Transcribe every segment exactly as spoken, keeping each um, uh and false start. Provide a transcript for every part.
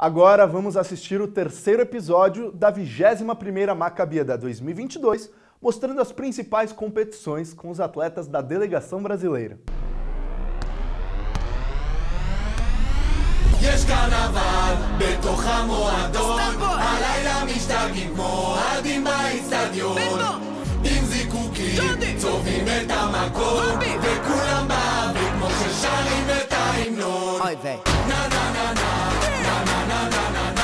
Agora vamos assistir o terceiro episódio da vigésima primeira Maccabiada dois mil e vinte e dois, mostrando as principais competições com os atletas da delegação brasileira. יש קרנבל בתוך המועדון, הלילה משתגעים כמו אוהדים באצטדיון, עם זיקוקים צובעים את המקום, וכולם באוויר כמו ששרים את ההמנון. נה נה נה נה נה נה נה נה נה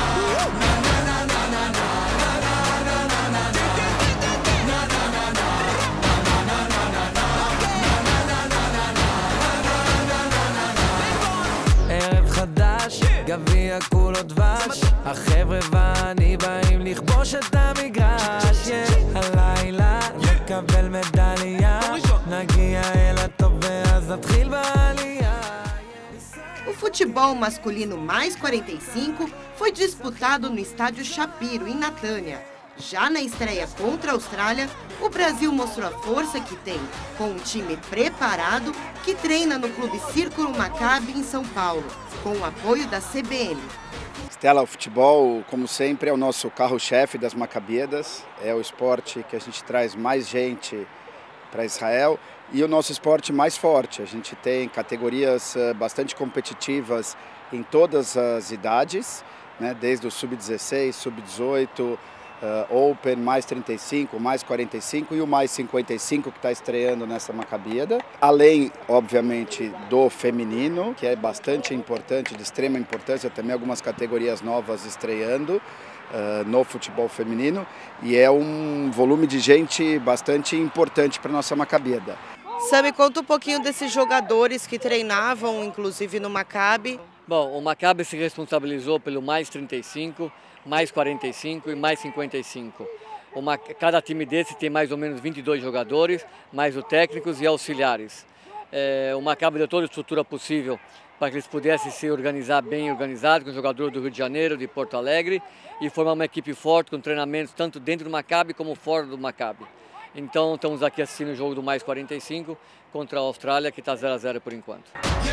גביע כולו דבש, החבר'ה ואני באים לכבוש את המגרש, הלילה נקבל מדליה, נגיע אל הטוב ואז נתחיל בעלייה. O futebol masculino mais quarenta e cinco foi disputado no estádio Shapiro, em Natânia. Já na estreia contra a Austrália, o Brasil mostrou a força que tem, com um time preparado que treina no Clube Círculo Maccabi em São Paulo, com o apoio da C B N. Stella, o futebol, como sempre, é o nosso carro-chefe das Maccabiadas, é o esporte que a gente traz mais gente para Israel e o nosso esporte mais forte. A gente tem categorias bastante competitivas em todas as idades, né, desde o sub dezesseis, sub dezoito, Uh, Open, mais trinta e cinco, mais quarenta e cinco e o mais cinquenta e cinco que está estreando nessa Maccabiada. Além, obviamente, do feminino, que é bastante importante, de extrema importância, também algumas categorias novas estreando uh, no futebol feminino. E é um volume de gente bastante importante para a nossa Maccabiada. Sami, conta um pouquinho desses jogadores que treinavam, inclusive no Maccabi. Bom, o Maccabi se responsabilizou pelo mais trinta e cinco, mais quarenta e cinco e mais cinquenta e cinco. Uma, cada time desse tem mais ou menos vinte e dois jogadores, mais os técnicos e auxiliares. É, o Maccabi deu toda a estrutura possível para que eles pudessem se organizar bem organizados, com jogadores do Rio de Janeiro, de Porto Alegre, e formar uma equipe forte, com treinamentos tanto dentro do Maccabi como fora do Maccabi. Então estamos aqui assistindo o jogo do mais quarenta e cinco contra a Austrália, que está zero a zero por enquanto.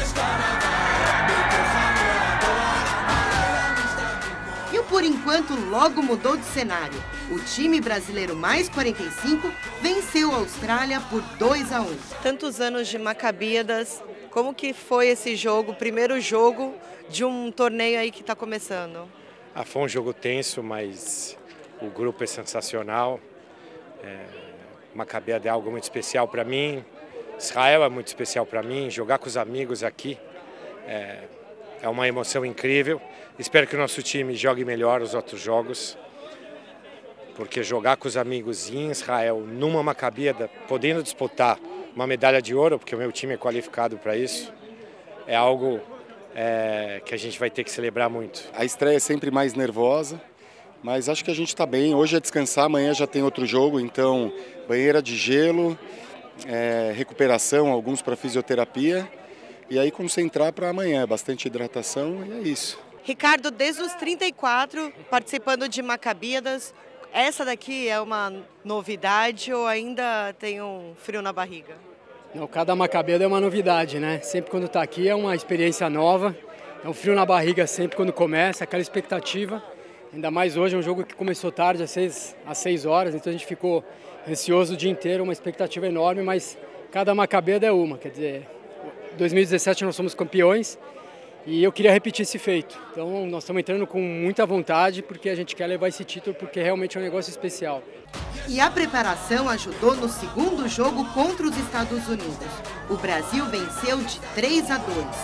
E o por enquanto logo mudou de cenário. O time brasileiro mais quarenta e cinco venceu a Austrália por dois a um. Tantos anos de Maccabiadas, como que foi esse jogo, o primeiro jogo de um torneio aí que está começando? Ah, foi um jogo tenso, mas o grupo é sensacional. É, Maccabiada é algo muito especial para mim. Israel é muito especial para mim. Jogar com os amigos aqui é, é uma emoção incrível. Espero que o nosso time jogue melhor os outros jogos, porque jogar com os amigos em Israel, numa Maccabiada, podendo disputar uma medalha de ouro, porque o meu time é qualificado para isso, é algo é, que a gente vai ter que celebrar muito. A estreia é sempre mais nervosa, mas acho que a gente está bem. Hoje é descansar, amanhã já tem outro jogo, então banheira de gelo, é, recuperação, alguns para fisioterapia, e aí concentrar para amanhã, bastante hidratação e é isso. Ricardo, desde os trinta e quatro, participando de Maccabiadas, essa daqui é uma novidade ou ainda tem um frio na barriga? Não, cada Maccabiada é uma novidade, né? Sempre quando está aqui é uma experiência nova, é um frio na barriga sempre quando começa, aquela expectativa. Ainda mais hoje, é um jogo que começou tarde, às seis, às seis horas, então a gente ficou ansioso o dia inteiro, uma expectativa enorme, mas cada Maccabiada é uma, quer dizer, em dois mil e dezessete nós somos campeões, e eu queria repetir esse feito. Então nós estamos entrando com muita vontade porque a gente quer levar esse título porque realmente é um negócio especial. E a preparação ajudou no segundo jogo contra os Estados Unidos. O Brasil venceu de três a dois.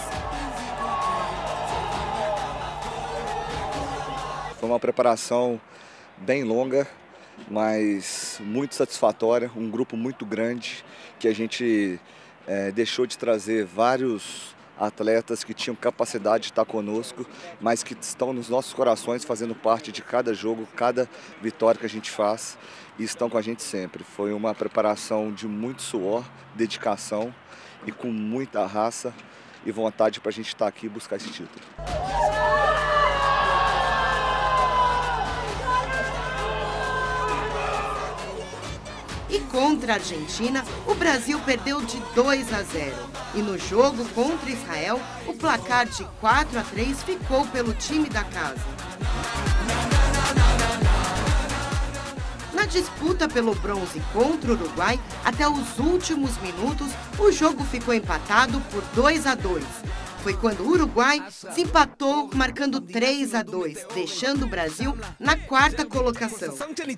Foi uma preparação bem longa, mas muito satisfatória. Um grupo muito grande que a gente é, deixou de trazer vários atletas que tinham capacidade de estar conosco, mas que estão nos nossos corações fazendo parte de cada jogo, cada vitória que a gente faz e estão com a gente sempre. Foi uma preparação de muito suor, dedicação e com muita raça e vontade para a gente estar aqui e buscar esse título. E contra a Argentina, o Brasil perdeu de dois a zero. E no jogo contra Israel, o placar de quatro a três ficou pelo time da casa. Na disputa pelo bronze contra o Uruguai, até os últimos minutos, o jogo ficou empatado por dois a dois. Foi quando o Uruguai desempatou, marcando três a dois, deixando o Brasil na quarta colocação.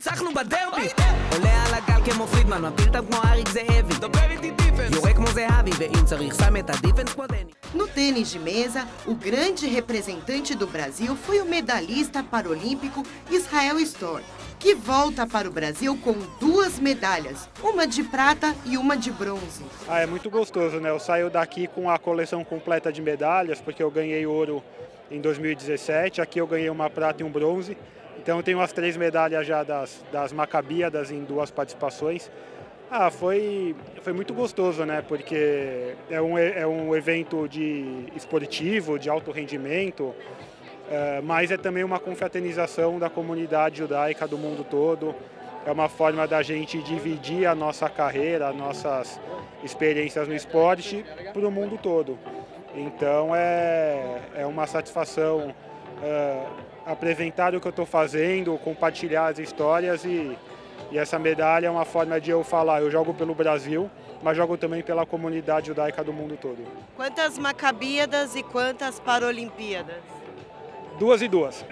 No tênis de mesa, o grande representante do Brasil foi o medalhista paralímpico Israel Storr, que volta para o Brasil com duas medalhas, uma de prata e uma de bronze. Ah, é muito gostoso, né? Eu saio daqui com a coleção completa de medalhas, porque eu ganhei ouro em dois mil e dezessete, aqui eu ganhei uma prata e um bronze. Então eu tenho as três medalhas já das, das Macabíadas em duas participações. Ah, foi, foi muito gostoso, né? Porque é um, é um evento de esportivo, de alto rendimento, é, mas é também uma confraternização da comunidade judaica do mundo todo. É uma forma da gente dividir a nossa carreira, as nossas experiências no esporte para o mundo todo. Então é, é uma satisfação é, apresentar o que eu estou fazendo, compartilhar as histórias e, e essa medalha é uma forma de eu falar, eu jogo pelo Brasil, mas jogo também pela comunidade judaica do mundo todo. Quantas Macabíadas e quantas Paralimpíadas? Duas e duas.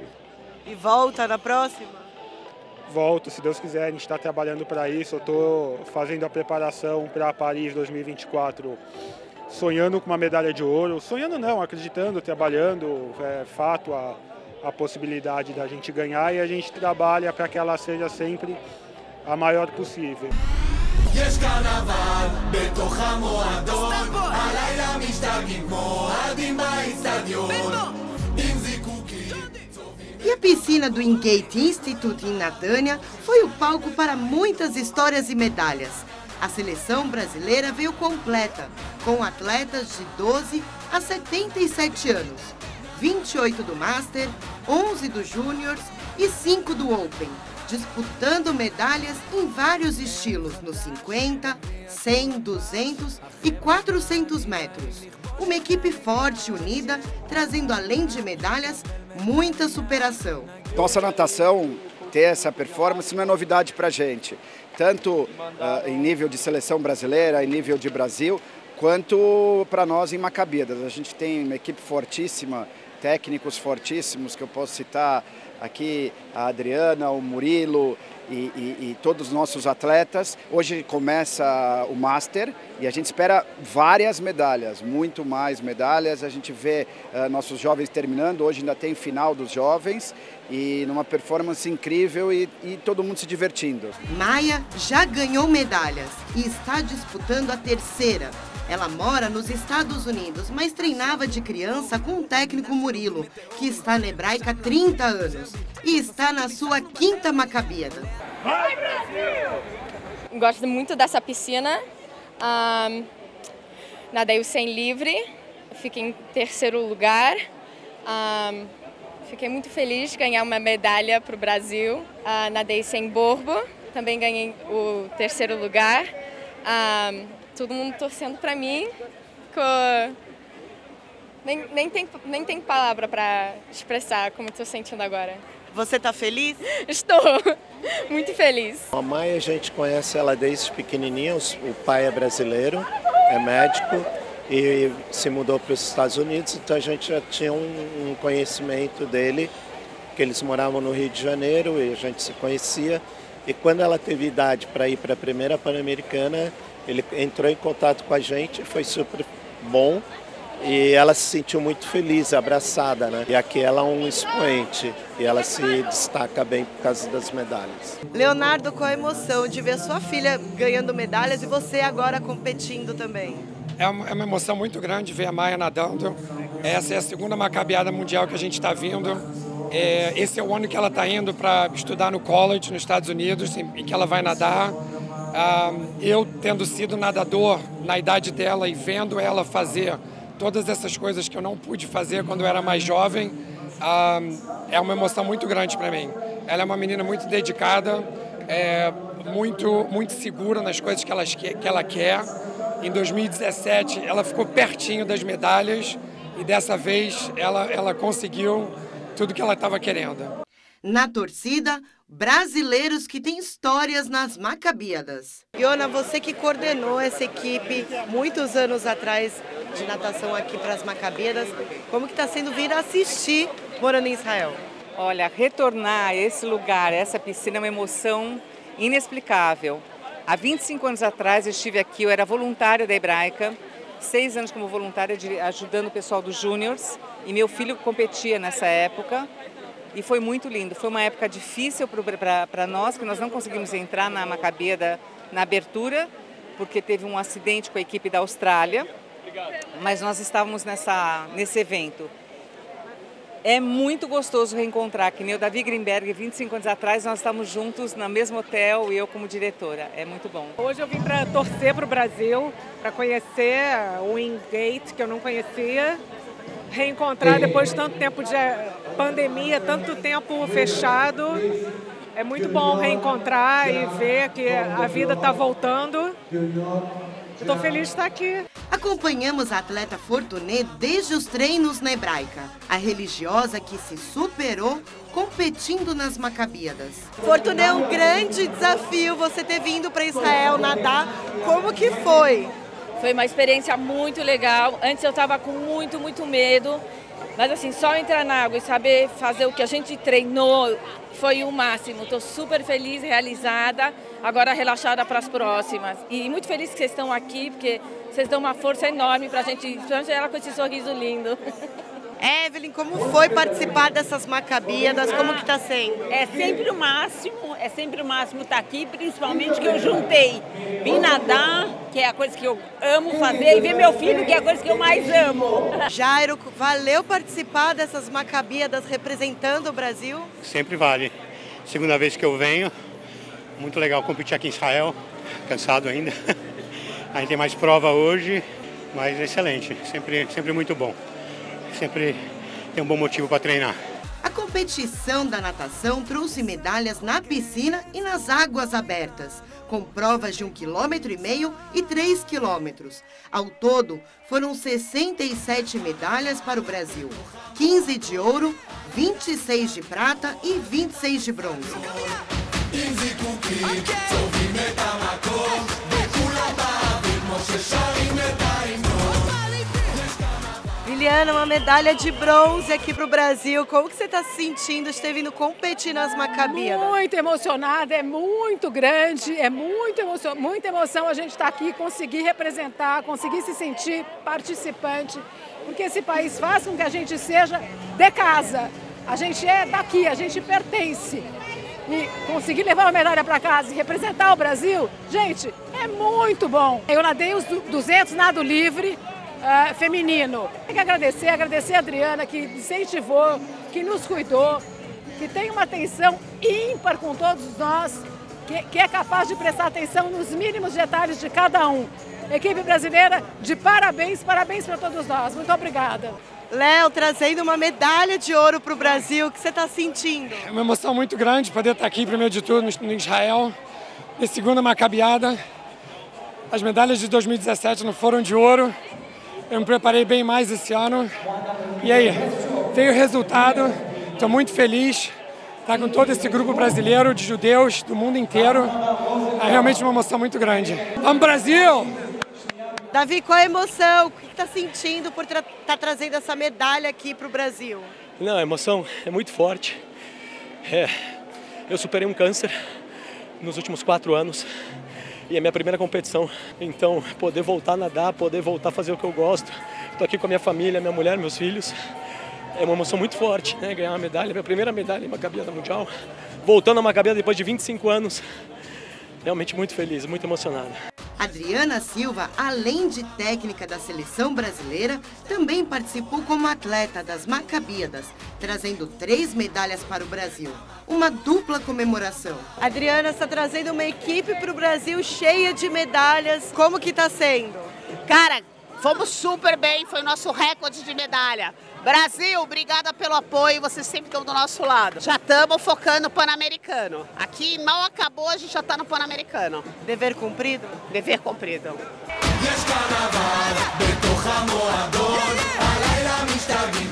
E volta na próxima? Volto, se Deus quiser, a gente está trabalhando para isso. Eu estou fazendo a preparação para Paris dois mil e vinte e quatro, sonhando com uma medalha de ouro. Sonhando não, acreditando, trabalhando, é fato a, a possibilidade da gente ganhar e a gente trabalha para que ela seja sempre a maior possível. יש קרנבל בתוך המועדון, הלילה משתגעים כמו אוהדים באצטדיון, עם זיקוקים. E a piscina do Wingate Institute em Natânia foi o palco para muitas histórias e medalhas. A seleção brasileira veio completa, com atletas de doze a setenta e sete anos, vinte e oito do Master, onze do Júniors e cinco do Open, disputando medalhas em vários estilos, nos cinquenta, cem, duzentos e quatrocentos metros. Uma equipe forte e unida, trazendo além de medalhas, muita superação. Nossa natação ter essa performance não é novidade para a gente, tanto uh, em nível de seleção brasileira, em nível de Brasil, quanto para nós em Macabíadas. A gente tem uma equipe fortíssima, técnicos fortíssimos, que eu posso citar aqui a Adriana, o Murilo e, e, e todos os nossos atletas. Hoje começa o Master e a gente espera várias medalhas, muito mais medalhas. A gente vê uh, nossos jovens terminando, hoje ainda tem final dos jovens e numa performance incrível e, e todo mundo se divertindo. Maia já ganhou medalhas e está disputando a terceira. Ela mora nos Estados Unidos, mas treinava de criança com o técnico Murilo, que está na Hebraica há trinta anos e está na sua quinta Macabíada. Vai, Brasil! Gosto muito dessa piscina. Um, nadei o cem livre, fiquei em terceiro lugar. Um, fiquei muito feliz de ganhar uma medalha para o Brasil. Uh, nadei cem borbo, também ganhei o terceiro lugar. Um, Todo mundo torcendo para mim, com... nem, nem, tem, nem tem palavra para expressar como estou sentindo agora. Você está feliz? Estou muito feliz. A Maia a gente conhece ela desde pequenininha, o pai é brasileiro, é médico e se mudou para os Estados Unidos, então a gente já tinha um, um conhecimento dele, que eles moravam no Rio de Janeiro e a gente se conhecia. E quando ela teve idade para ir para a primeira Pan-Americana, ele entrou em contato com a gente, foi super bom e ela se sentiu muito feliz, abraçada, né? E aqui ela é um expoente e ela se destaca bem por causa das medalhas. Leonardo, qual a emoção de ver sua filha ganhando medalhas e você agora competindo também? É uma, é uma emoção muito grande ver a Maia nadando. Essa é a segunda Macabíada mundial que a gente está vindo. É, esse é o ano que ela está indo para estudar no college nos Estados Unidos, em, em que ela vai nadar. Ah, eu, tendo sido nadador na idade dela e vendo ela fazer todas essas coisas que eu não pude fazer quando eu era mais jovem, ah, é uma emoção muito grande para mim. Ela é uma menina muito dedicada, é, muito, muito segura nas coisas que ela, que ela quer. Em dois mil e dezessete, ela ficou pertinho das medalhas e dessa vez ela, ela conseguiu tudo que ela estava querendo. Na torcida, brasileiros que têm histórias nas Macabíadas. Iona, você que coordenou essa equipe muitos anos atrás de natação aqui para as Macabíadas, como que está sendo vir assistir morando em Israel? Olha, retornar a esse lugar, essa piscina é uma emoção inexplicável. Há vinte e cinco anos atrás eu estive aqui, eu era voluntária da Hebraica, seis anos como voluntária ajudando o pessoal dos Júniors, e meu filho competia nessa época. E foi muito lindo. Foi uma época difícil para nós, que nós não conseguimos entrar na Macabíada na abertura, porque teve um acidente com a equipe da Austrália, mas nós estávamos nessa, nesse evento. É muito gostoso reencontrar, que nem o Davi Greenberg, vinte e cinco anos atrás, nós estávamos juntos no mesmo hotel e eu como diretora. É muito bom. Hoje eu vim para torcer para o Brasil, para conhecer o Wingate, que eu não conhecia, reencontrar depois de tanto tempo de pandemia, tanto tempo fechado. É muito bom reencontrar e ver que a vida está voltando. Estou feliz de estar aqui. Acompanhamos a atleta Fortuné desde os treinos na Hebraica, a religiosa que se superou competindo nas Macabíadas. Fortuné, é um grande desafio você ter vindo para Israel nadar. Como que foi? Foi uma experiência muito legal. Antes eu estava com muito, muito medo. Mas assim, só entrar na água e saber fazer o que a gente treinou foi o máximo. Estou super feliz, realizada, agora relaxada para as próximas. E muito feliz que vocês estão aqui, porque vocês dão uma força enorme para a gente, principalmente ela com esse sorriso lindo. Evelyn, como foi participar dessas Macabíadas? Como que está sendo? É sempre o máximo, é sempre o máximo estar aqui, principalmente que eu juntei. Vim nadar, que é a coisa que eu amo fazer, e ver meu filho, que é a coisa que eu mais amo. Jairo, valeu participar dessas Macabíadas representando o Brasil? Sempre vale. Segunda vez que eu venho, muito legal competir aqui em Israel, cansado ainda. A gente tem mais prova hoje, mas excelente, sempre, sempre muito bom. Sempre tem um bom motivo para treinar. A competição da natação trouxe medalhas na piscina e nas águas abertas, com provas de um quilômetro e meio e três quilômetros. Ao todo, foram sessenta e sete medalhas para o Brasil, quinze de ouro, vinte e seis de prata e vinte e seis de bronze. Liliana, uma medalha de bronze aqui para o Brasil. Como que você está se sentindo de ter vindo competir nas Macabíadas? Muito emocionada, é muito grande, é muito emoção, muita emoção a gente estar aqui, conseguir representar, conseguir se sentir participante, porque esse país faz com que a gente seja de casa. A gente é daqui, a gente pertence. E conseguir levar uma medalha para casa e representar o Brasil, gente, é muito bom. Eu nadei os duzentos nado livre, Uh, feminino. Tem que agradecer, agradecer a Adriana que incentivou, que nos cuidou, que tem uma atenção ímpar com todos nós, que, que é capaz de prestar atenção nos mínimos detalhes de cada um. Equipe brasileira, de parabéns, parabéns para todos nós. Muito obrigada. Léo, trazendo uma medalha de ouro para o Brasil, o que você está sentindo? É uma emoção muito grande poder estar aqui, primeiro de tudo, no Israel, na segunda Macabiada. As medalhas de dois mil e dezessete não foram de ouro. Eu me preparei bem mais esse ano. E aí, veio o resultado. Estou muito feliz. Estar com todo esse grupo brasileiro de judeus do mundo inteiro. É realmente uma emoção muito grande. Vamos, Brasil! Davi, qual a emoção? O que está sentindo por estar tá trazendo essa medalha aqui para o Brasil? Não, a emoção é muito forte. É, eu superei um câncer nos últimos quatro anos. E é minha primeira competição, então poder voltar a nadar, poder voltar a fazer o que eu gosto. Estou aqui com a minha família, minha mulher, meus filhos. É uma emoção muito forte, né? Ganhar uma medalha, minha primeira medalha em Maccabiada Mundial. Voltando a Maccabiada depois de vinte e cinco anos. Realmente muito feliz, muito emocionado. Adriana Silva, além de técnica da seleção brasileira, também participou como atleta das Macabíadas, trazendo três medalhas para o Brasil. Uma dupla comemoração. Adriana está trazendo uma equipe para o Brasil cheia de medalhas. Como que está sendo? Cara, Fomos super bem, foi o nosso recorde de medalha. Brasil, obrigada pelo apoio, vocês sempre estão do nosso lado. Já estamos focando no Pan-Americano. Aqui mal acabou, a gente já está no Pan-Americano. Dever cumprido? Dever cumprido. יש קרנבל בתוך המועדון, הלילה משתגעים